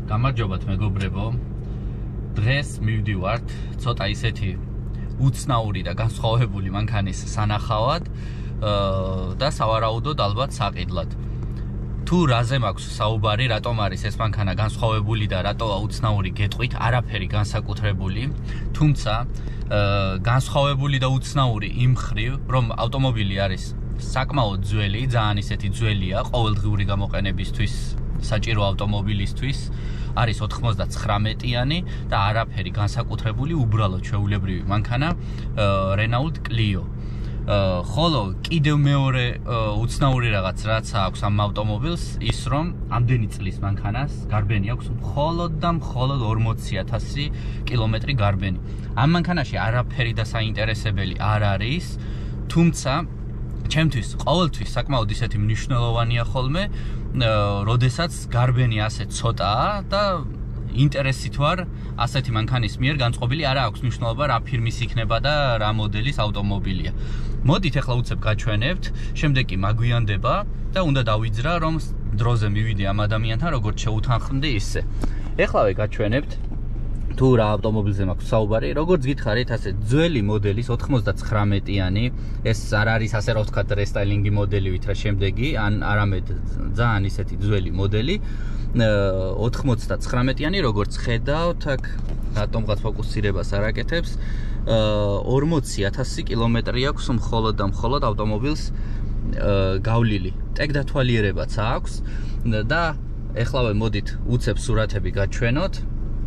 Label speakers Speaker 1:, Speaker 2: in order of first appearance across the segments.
Speaker 1: გამარჯობათ მეგობრებო. დღეს მივდივართ ცოტა ისეთი უცნაური და განსხვავებული მანქანის სანახავად და სავარაუდოდ ალბათ საყიდლად. თუ რაზე მაქვს საუბარი, რატომ არის ეს მანქანა განსხვავებული და რატოა უცნაური გეტყვით, არაფერი განსაკუთრებული, თუმცა განსხვავებული და უცნაური იმ მხრივ, რომ ავტომობილი არის საკმაოდ ძველი, ძალიან ისეთი ძველია ყოველდღიური გამოყენებისთვის, საჭირო ავტომობილისთვის, არის 99-იანი და არაფერი განსაკუთრებული, უბრალოდ ჩვეულებრივი მანქანა Renault Clio. ხოლო კიდევ მეორე უცნაური რაღაც რაც აქვს ამ ავტომობილს, ის რომ ამდენი წლის მანქანას გარბენი აქვს მხოლოდ და მხოლოდ 40,000 კილომეტრი გარბენი. ამ მანქანაში არაფერი და საინტერესებელი არ არის, თუმცა ჩემთვის ყოველთვის საკმაოდ ისეთი მნიშვნელოვანია ხოლმე, როდესაც გარბენი ასე ცოტაა და ინტერესით ვარ ასეთი მანქანის მიერ განწყობილი, არა აქვს მნიშვნელობა რა ფირმის იქნება და რა მოდელის ავტომობილია. მოდით ახლა უცებ გაჩვენებთ, შემდეგ კი მაგვიანდება და უნდა დავიძრა რომ დროზე მივიდე ამ ადამიანთან, როგორც შეუთანხმდი ისე. ეხლავე გაჩვენებთ თუ რა ავტომობილზე მაქვს საუბარი, როგორც გითხარით, ასე ძველი მოდელის 99-იანი, ეს არ არის ასე რა ვთქვათ რესტაილინგი მოდელი ვითრა შემდეგი, ან არამედ ძალიან ისეთი ძველი მოდელი, 99-იანი, როგორც ხედავთ, აქ რატომღაც ფოკუსირებას არ აკეთებს, 40,000 კილომეტრი აქვს მხოლოდ და მხოლოდ ავტომობილს გავლილი. ტექდათვალიერებაც აქვს და ეხლავე მოდით უცებ სურათები გაჩვენოთ.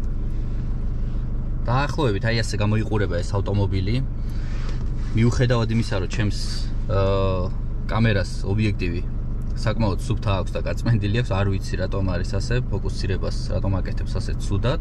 Speaker 1: დაახლოებით აი ასე გამოიყურება ეს ავტომობილი. მიუხედავად იმისა, რომ ჩემს კამერას ობიექტივი საკმაოდ სუფთა აქვს და გაწმენდილი აქვს, არ ვიცი რატომ არის ასე, ფოკუსირებას რატომ აკეთებს ასე ცუდად.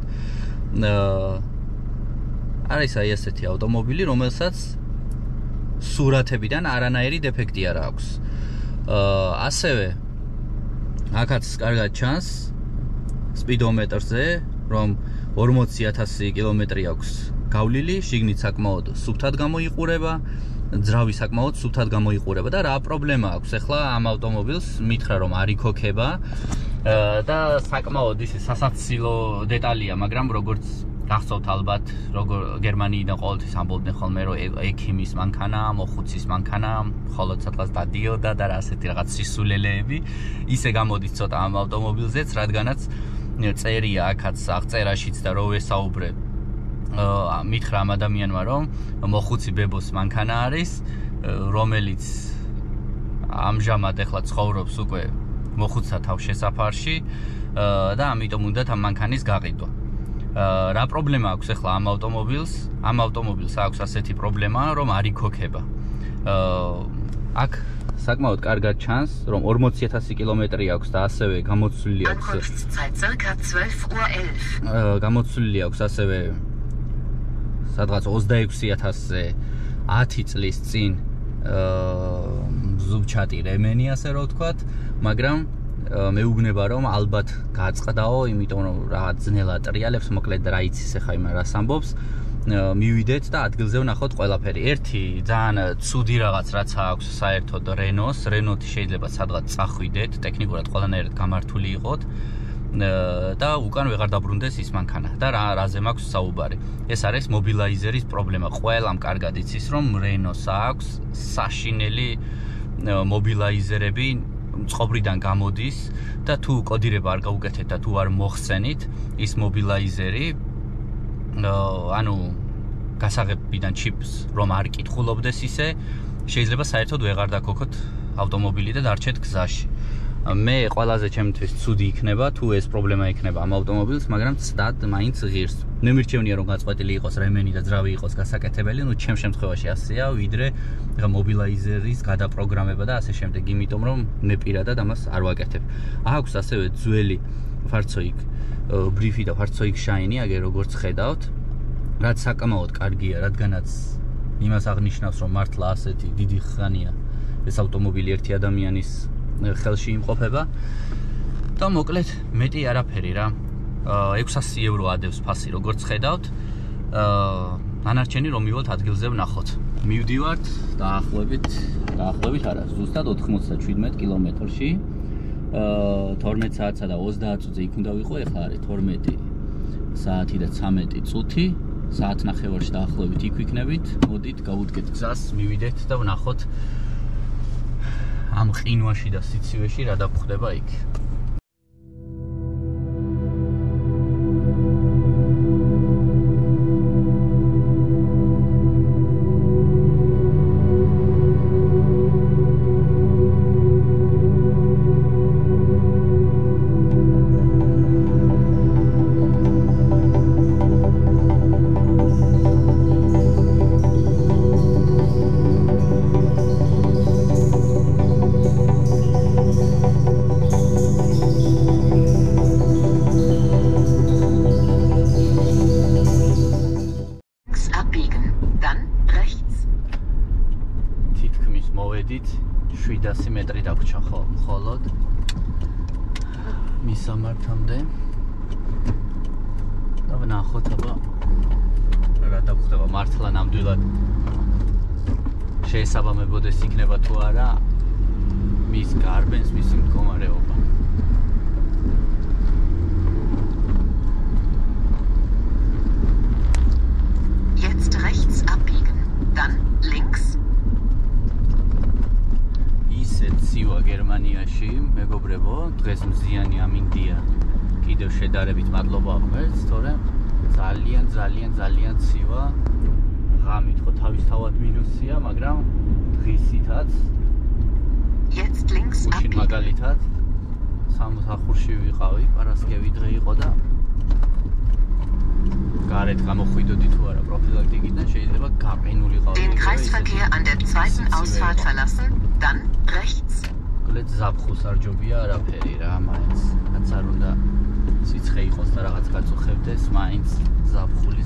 Speaker 1: არის აი ასეთი ავტომობილი, რომელსაც სურათებიდან არანაირი დეფექტი არ აქვს. ასევე აქაც კარგად ჩანს სპიდომეტრზე, რომ 40,000 კილომეტრი აქვს გავლილი, შიგნით საკმაოდ სუფთად გამოიყურება, ძრავი საკმაოდ სუფთად გამოიყურება და რა პრობლემა აქვს ახლა ამ ავტომობილს, მითხრა რომ არ იქოქება და საკმაოდ ისე სასაცილო დეტალია, მაგრამ როგორც გახსოვთ ალბათ, როგორ გერმანიიდან ყოველთვის ამბობდნენ ხოლმე, რომ ექიმის მანქანა, მოხუცის მანქანა, მხოლოდ სადღაც დადიოდა და რა ასეთი რაღაც სისულელეები, ისე გამოდის ცოტა ამ ავტომობილზეც, რადგანაც წერია აქაც აღწერაშიც და რო ვესაუბრე მითხრა ამ ადამიანმა, რომ მოხუცი ბებოს მანქანა არის, რომელიც ამჟამად ახლა ცხოვრობს უკვე მოხუცთა თავშესაფარში და ამიტომ უნდა ამ მანქანის გაყიდვა. რა პრობლემა აქვს ახლა ამ ავტომობილს? ამ ავტომობილს აქვს ასეთი პრობლემა, რომ არ იქოქება. აქ საკმაოდ კარგად ჩანს, რომ 40,000 კილომეტრი აქვს და ასევე გამოცვლილი აქვს. გამოცვლილი აქვს ასევე სადღაც 26,000-ზე 10 წლის წინ ზუბჩატი რემენი, ასე რომ ვთქვათ, მაგრამ მეუბნება რომ ალბათ გაწყდაო, იმიტომ რომ რაღაც ძნელა ტრიალებს, მოკლედ რა იცის ახლა იმ რას ამბობს. მივიდეთ და ადგილზე ვნახოთ ყველაფერი. ერთი ძალიან ცუდი რაღაც რაც აქვს საერთოდ Renault-ი შეიძლება სადღაც წახვიდეთ, ტექნიკურად ყველანაირად გამართული იყოთ და უკან ვეღარ დაბრუნდეს ის მანქანა. და რაზე მაქვს საუბარი? ეს არის მობილაიზერის პრობლემა. ყველამ კარგად იცის რომ Renault-ს აქვს საშინელი მობილაიზერები წყობრიდან გამოდის და თუ კოდირება არ გაუკეთეთ და თუ არ მოხსენით ის მობილაიზერი, ანუ გასაღებიდან ჩიპს რომ არ კითხულობდეს ისე, შეიძლება საერთოდ ვეღარ დაგქოქოთ ავტომობილი და დარჩეთ გზაში. მე ყველაზე ჩემთვის ცუდი იქნება თუ ეს პრობლემა იქნება ამ ავტომობილს, მაგრამ ცდად მაინც ღირს. მე მირჩევნია რომ გაწყვეტილი იყოს რემენი და ძრავი იყოს გასაკეთებელი, ნუ ჩემ შემთხვევაში ასეა, ვიდრე მობილაიზერის გადაპროგრამება და ასე შემდეგ, იმიტომ რომ მე პირადად ამას არ ვაკეთებ. აქვს ასევე ძველი ფარცოიკ ბრიფი და ფარცოიკ შაინი, აგერ როგორც ხედავთ, რაც საკმაოდ კარგია, რადგანაც იმას აღნიშნავს, რომ მართლა ასეთი დიდი ხანია ეს ავტომობილი ერთი ადამიანის ხელში იმყოფება და მოკლედ მეტი არაფერი რა. 600 ევრო ადევს ფასი, როგორც ხედავთ. დანარჩენი რომ მივიდეთ ადგილზე ვნახოთ. მივდივართ დაახლოებით არა, ზუსტად 97 კილომეტრში 12 საათსა და 30 წუთზე იქ უნდა ვიყო, ეხლა არის 12 საათი და 13 წუთი. საათნახევარში დაახლოებით იქ ვიქნებით. მოდით, გავუდგეთ გზას, მივიდეთ და ვნახოთ ამ ყინვაში და სიცივეში რა დაგხვდება იქ. მოვედით 700 მეტრი დაგვრჩა მხოლოდ მისამართამდე და ვნახოთ აბა რა დაგხვდება მართლა ნამდვილად შეესაბამებოდეს იქნება თუ არა მის გარბენს მისი მდგომარეობა.
Speaker 2: Jetzt rechts abbiegen, dann links.
Speaker 1: ცივა გერმანიაში მეგობრებო, დღეს მზიანი ამინდია. კიდევ შედარებით მადლობა ღმერთს, თორემ ძალიან ცივა. ღამით ხო თავისთავად მინუსია, მაგრამ დღისითაც
Speaker 2: Jetzt links
Speaker 1: abbiegen. მაგალითად სამსახურში ვიყავი, პარასკევი დღე იყო და გარეთ გამოხვიდოდი თუ არა პროფილაქტიკიდან შეიძლება გაყინულიყავი.
Speaker 2: Den Kreisverkehr an der zweiten Ausfahrt verlassen, dann rechts.
Speaker 1: გლეთ ზაფხულს არ ჯობია არაფერი რა, მაინც რაც არ უნდა სიცხე იყოს და რაღაც გაწუხებდეს, მაინც ზაფხული.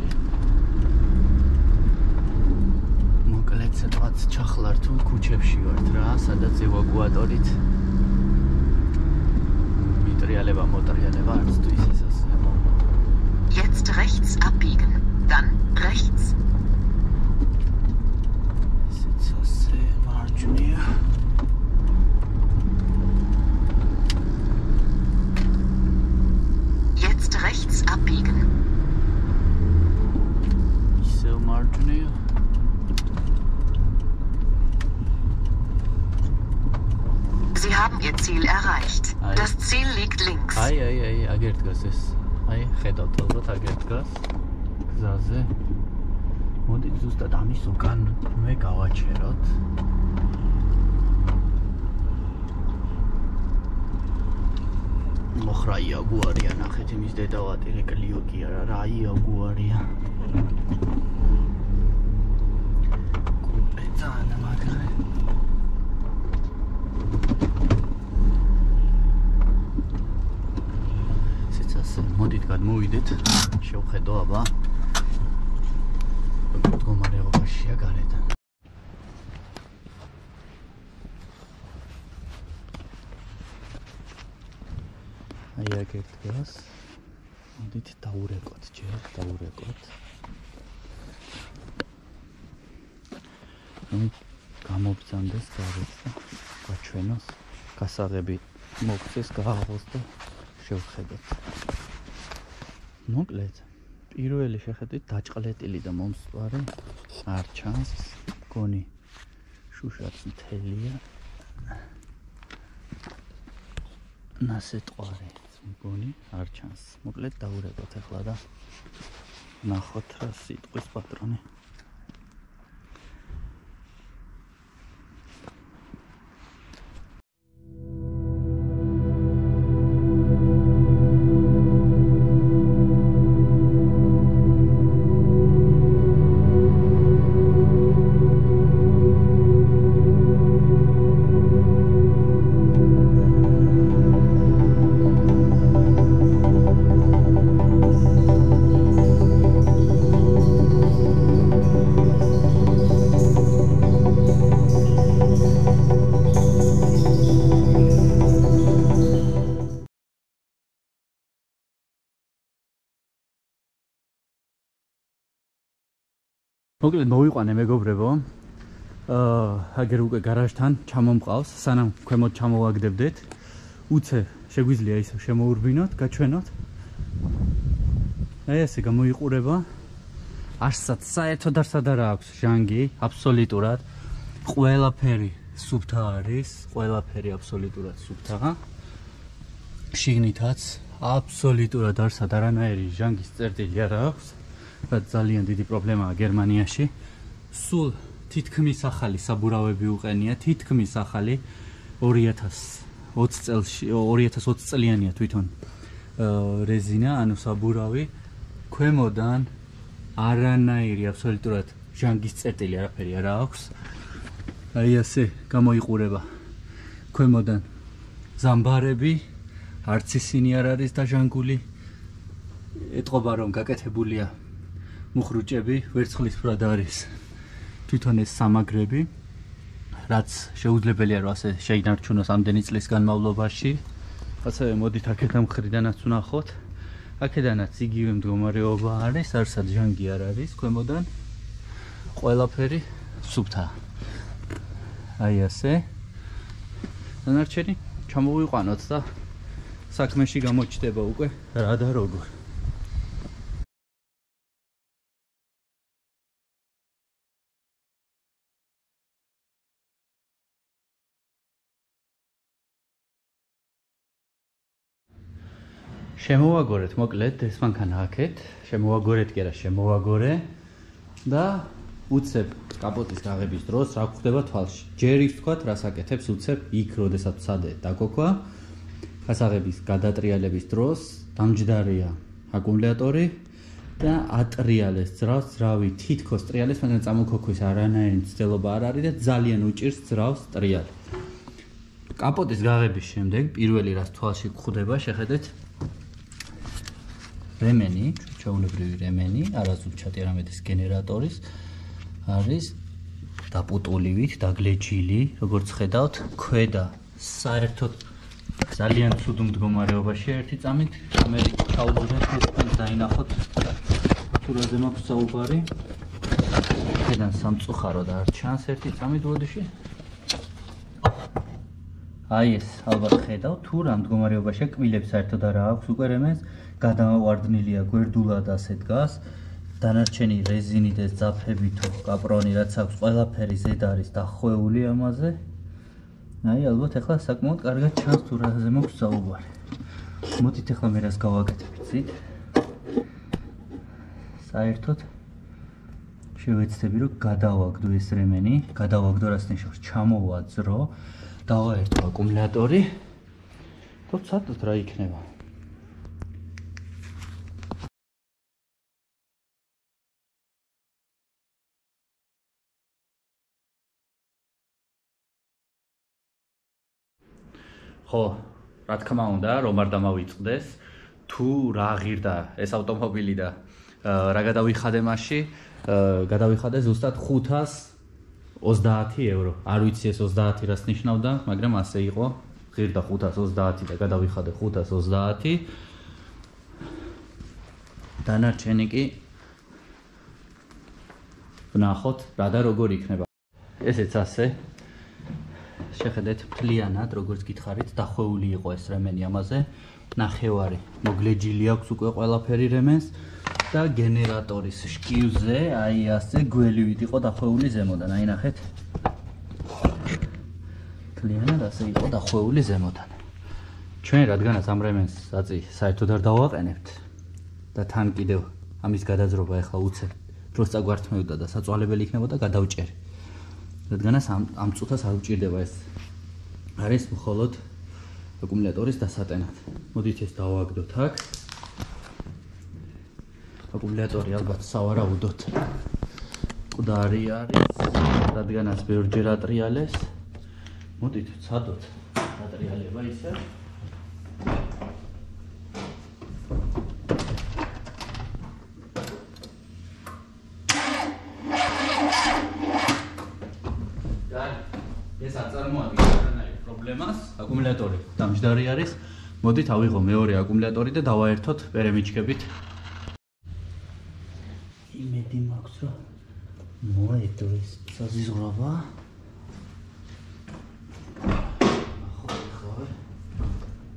Speaker 1: მოკლედ ცოტაც ჩახლართულ ქუჩებში ვართ რა, სადაც ევაკუატორით მოტრიალება არც თუ ის ისე.
Speaker 2: Jetzt rechts abbiegen, dann rechts.
Speaker 1: Sitze marginia.
Speaker 2: Jetzt rechts abbiegen.
Speaker 1: So marginia.
Speaker 2: Sie haben Ihr Ziel erreicht. Das Ziel liegt links.
Speaker 1: აგერდგას ეს. აი, ხედავთ ალბათ აგერდგას გზაზე. მოდით ზუსტად ამის უკან მე გავაჩეროთ. მოხრა იაგუარია, ნახეთ იმის დედავატირე კლიო კი არა, რა იაგუარია. კუპე ძალიან მაგარი. მოდით გადმოვიდეთ, შევხედო აბა მდგომარეობაშია გარედან. აი აგერდგას, მოდით დავურეკოთ ჯერ, რომ გამობრძანდეს გარეთ და გაჩვენოს, გასაღები მოგცეს, გააღოს და შევხედოთ. მოკლედ, პირველი შეხედვით დაჭყლეტილი და მომსწვარი არ ჩანს, მგონი შუშაც მთელია. ნასეტყვარი მგონი არ ჩანს. მოკლედ დავურეკოთ ახლა და ნახოთ რა სიტყვის პატრონი. მოკლედ მოვიყვანე მეგობრებო. აგერ უკვე გარაჟთან ჩამომყავს, სანამ ქვემოთ ჩამოვაგდებდეთ. უცებ შეგვიძლია ისე შემოურბინოთ, გაჩვენოთ. აი ესე გამოიყურება. არცაც საერთოდ არ აქვს ჟანგი, აბსოლუტურად. ყველაფერი სუფთა არის, ყველაფერი აბსოლუტურად სუფთაა. შიგნითაც აბსოლუტურად არანაირი ჟანგის წერტილი არ აქვს. რაც ძალიან დიდი პრობლემაა გერმანიაში. სულ თითქმის ახალი საბურავები უყენია, თითქმის ახალი 2020 წელში 2020 წლიანია თვითონ რეზინა, ანუ საბურავი. ქვემოდან არანაირი აბსოლუტურად ჟანგის წერტილი არაფერი არ აქვს. აი ასე გამოიყურება ქვემოდან ზამბარები, არც ისინი არ არის დაჟანგული. ეტყობა რომ გაკეთებულია მუხრუჭები, ვერცხლისფრად არის თვითონ ეს სამაგრები, რაც შეუძლებელია რომ ასე შეინარჩუნოს ამდენი წლის განმავლობაში. ასევე მოდით აქედან მხრიდანაც ვნახოთ. აქედანაც იგივე მდგომარეობა არის, არცად ჟანგი არ არის ქვემოდან. ყველაფერი სუფთაა. აი ასე. დანარჩენი ჩამოვიყვანოთ და საქმეში გამოჩნდება უკვე რა და როგორ. შემოვაგორეთ მოკლედ ეს მანქანა აქეთ, შემოვაგორეთ კი არა, შემოვაგორე და უცებ კაპოტის გაღების დროს რა გვხდება თვალში. ჯერ ის ვთქვათ, რას აკეთებს უცებ იქ, როდესაც ვცადე დაკოქვა. გასაღების გადატრიალების დროს დამჯდარია აკუმულატორი და ატრიალეს ძრავს ძრავი, თითქოს ტრიალეს, მაგრამ წამოქოქვის არანაირი მცდელობა არ არის და ძალიან უჭირს ძრავს ტრიალი. კაპოტის გაღების შემდეგ პირველი რაც თვალში გვხდება, შეხედეთ რემენი, ჩვეულებრივი რემენი, არასდროს არამედ ეს გენერატორის არის დაპუტულივით, დაგლეჯილი, როგორც ხედავთ, ქვედა საერთოდ ძალიან ცუდ მდგომარეობაში ერთი წამით, ამერიკა ჩაუძვრეთ ეს დაინახოთ, თუ რაზე მაქვს საუბარი. აქედან სამწუხაროდ არ ჩანს ერთი წამით ბოდიში. აი ეს ალბათ ხედავ, თუ რა მდგომარეობაშია, კბილებს საერთოდ არ აქვს უკვე რემენს. გადავარდნილია გვერდულად ასე დგას. დანარჩენი რეზინი და ძაფები თუ კაპრონი რაც აქვს, ყველაფერი ზედ არის დახვეული ამაზე. აი ალბათ ახლა საკმაოდ კარგად ჩანს თუ რაზე მაქვს საუბარი. მოდით ახლა მე რას გავაკეთებ იცით? საერთოდ შევეცდები რომ გადავაგდო ეს რემენი, გადავაგდო რას ნიშნავს? ჩამოვაძრო, დავაერთო აკუმულატორი და ვცადოთ რა იქნება. ხო, რა თქმა უნდა, რომ არ დამავიწყდეს, თუ რა ღირდა ეს ავტომობილი და რა გადავიხადე მასში, გადავიხადე ზუსტად 530 евро. არ ვიცი ეს 30 რას ნიშნავდა, მაგრამ ასე იყო. ღირდა 530 და გადავიხადე 530. დანარჩენი კი ვნახოთ რა და როგორ იქნება. ესეც ასე შეხედეთ მთლიანად, როგორც გითხარით, დახვეული იყო ეს რემენი ამაზე. ნახევარი მოგლეჯილი აქვს უკვე ყველაფერი რემენს და გენერატორის შკივზე, აი ასე გველივით იყო დახვეული ზემოდან. აი ნახეთ. მთლიანად ასე იყო დახვეული ზემოდან. ჩვენ რადგანაც ამ რემენს აწი საერთოდ არ დავაყენებთ და თან კიდევ ამის გადაძრობა ახლა უცებ დროს წაგვართმევდა და საწვალებელი იქნებოდა გადავჭერი. რადგანაც ამ წუთას არ უჭირდება ეს. არის მხოლოდ აკუმულატორის დასატენად. მოდით ეს დავაგდოთ აქ. აკუმულატორი ალბათ სავარაუდოდ მკვდარი არის, რადგანაც ბევრჯერ ატრიალეს. მოდით ვცადოთ ატრიალება ისე. ეს აწარმოებს არანაირ პრობლემას, აკუმულატორი დამჯდარი არის. მოდით ავიღო მეორე აკუმულატორი და დავაერთოთ პერემიჩქებით. იმედი მაქვს რომ მოედო ეს საზიზღრობა.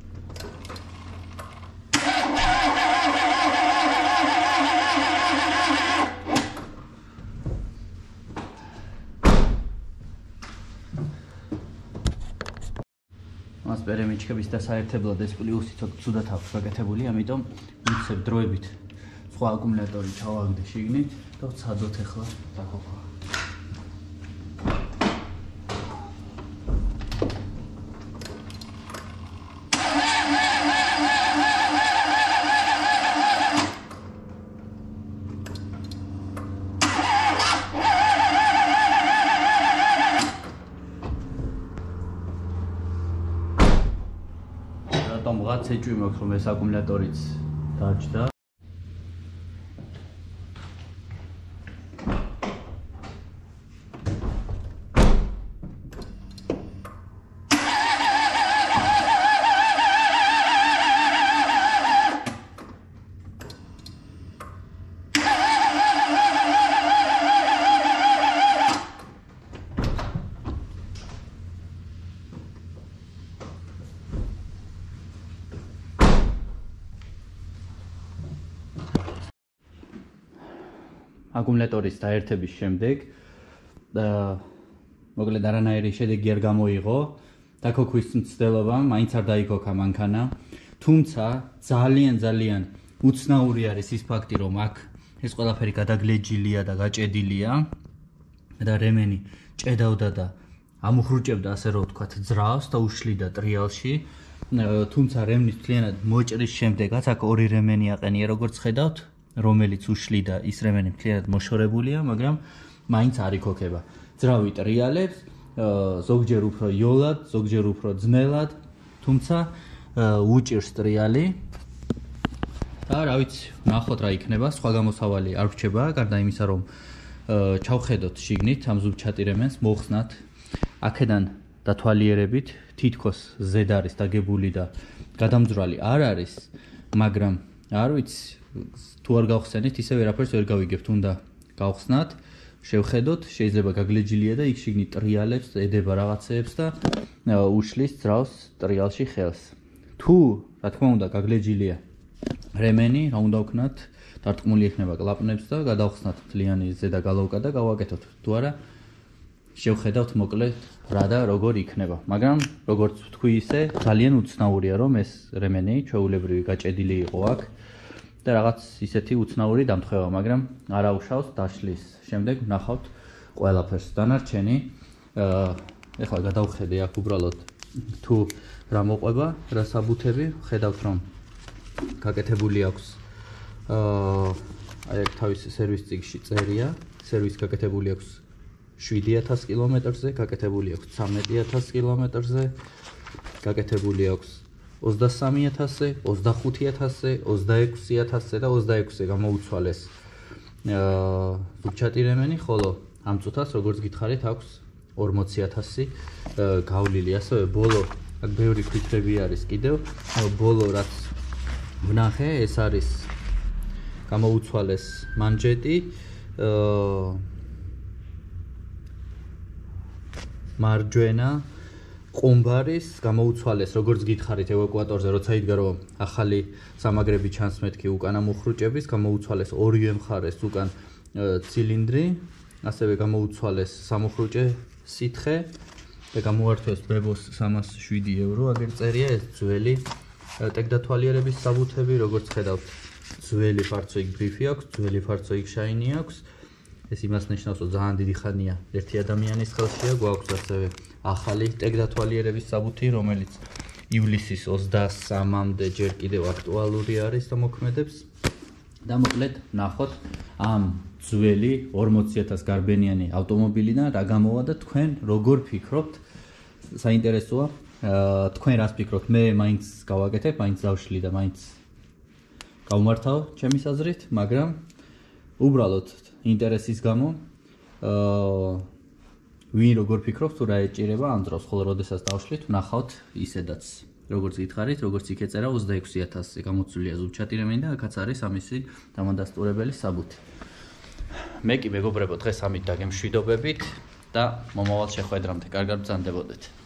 Speaker 1: მას პერემიჩკების და საერთებლად ეს პლუსი ცოტა ცუდად აქვს გაკეთებული, ამიტომ მიცებ დროებით სხვა აკუმულატორი ჩავაგდე შიგნით და ვცადოთ ახლა დაგოყვა. Რაღაც ეჭვი მაქვს რომ ეს აკუმულატორიც დაჭდა. აკუმულატორის დაერთების შემდეგ მოკლედ არანაირი შედეგი არ გამოიღო. დაქოქვის მცდელობა მაინც არ დაიქოქა მანქანა. თუმცა ძალიან უცნაური არის ის ფაქტი, რომ აქ ეს ყველაფერი გადაგლეჯილია და გაჭედილია და რემენი ჭედავდა და ამუხრუჭებდა ასე რომ ვთქვათ ძრავს და უშლიდა ტრიალში. თუმცა რემნის მთლიანად მოჭრის შემდეგაც აქ ორი რემენი აყენია, როგორც ხედავთ, რომელიც უშლიდა ის რემენი მთლიანად მოშორებულია, მაგრამ მაინც არ იქოქება. ძრავი ტრიალებს, ზოგჯერ უფრო იოლად, ზოგჯერ უფრო ძნელად, თუმცა უჭირს ტრიალი. და რა ვიცი, ნახოთ რა იქნება, სხვა გამოსავალი არ რჩება, გარდა იმისა, რომ ჩავხედოთ შიგნით ამ ზუბჩატი რემენს, მოხსნათ აქედან დათვალიერებით, თითქოს ზედ არის დაგებული და გადამძვრალი არ არის, მაგრამ არ ვიცი თუ არ გავხსენით, ისე ვერაფერს ვერ გავიგებთ, უნდა გავხსნათ, შევხედოთ, შეიძლება გაგლეჯილია და იქ შიგნით ტრიალებს, ედება რაღაცეებს და უშლის ძრავს ტრიალში ხელს. თუ, რა თქმა უნდა, გაგლეჯილია რემენი, რა უნდა ვქნათ, დარტყმული ექნება კლაპნებს და გადავხსნათ მთლიანი ზედა გალავკა და გავაკეთოთ. თუ არა, შევხედავთ მოკლედ რა და როგორ იქნება. მაგრამ როგორც ვთქვი ისე, ძალიან უცნაურია, რომ ეს რემენი ჩვეულებრივი გაჭედილი იყო აქ. და რაღაც ისეთი უცნაური დამთხევა, მაგრამ არ აუშავს დაშლის შემდეგ ვნახავთ ყველაფერს. დანარჩენი ეხლა გადავხედე აქ უბრალოდ თუ რა მოყვება, რა საბუთები, ხედავთ რომ გაკეთებული აქვს აი აქ თავის სერვის წიგნში წერია, სერვისი გაკეთებული აქვს 7000 კილომეტრზე, გაკეთებული აქვს 13000 კილომეტრზე, გაკეთებული აქვს 23000-ზე, 25000-ზე, 26000-ზე და 26-ზე გამოუცვალეს ზუბჩატი რემენი, ხოლო ამ წუთას როგორც გითხარით აქვს 40000 გავლილი. ასევე ბოლო აქ ბევრი ფიქრები არის კიდევ, ბოლო რაც ვნახე, ეს არის გამოუცვალეს მანჯეტი, მარჯვენა ყუმბარის გამოუცვალეს, როგორც გითხარით ევაკუატორზე, როცა იდგა რომ ახალი სამაგრები ჩანს მეთქი უკან ამუხრუჭების, გამოუცვალეს ორივე მხარეს უკან ცილინდრი, ასევე გამოუცვალეს სამუხრუჭე სითხე და გამოართვეს ბებოს 307 евро, აგერ წერია ეს ძველი ტექდათვალიერების საბუთები, როგორც ხედავთ, ძველი ფარცო იქ გრიფი აქვს, ძველი ფარცო იქ შაინი აქვს. ეს იმას ნიშნავს, რომ ძალიან დიდი ხანია ერთი ადამიანის ხელშია, გვაქვს ასევე ახალი ტექდათვალიერების საბუთი, რომელიც ივლისის 23-მდე ჯერ კიდევ აქტუალური არის და მოქმედებს. და მოკლედ ნახოთ ამ ძველი 40000 გარბენიანი ავტომობილიდან რა გამოვა და თქვენ როგორ ფიქრობთ? საინტერესოა, თქვენ რას ფიქრობთ? მე მაინც გავაკეთებ, მაინც დავშლი და მაინც გავმართავ ჩემის აზრით, მაგრამ უბრალოდ ინტერესის გამო ვინ როგორ ფიქრობს თუ რა ეჭირება ამ დროს, ხოლო როდესაც დავშლით, ვნახავთ ისედაც როგორც გითხარით, როგორც იქ ეწერა 26000-ზე გამოცვლია ზუბჩატი რემენი და აქაც არის ამისი დამადასტურებელი საბუთი. მე კი მეგობრებო, დღეს ამით დაგემშვიდობებით და მომავალ შეხვედრამდე კარგად ბრძანდებოდეთ.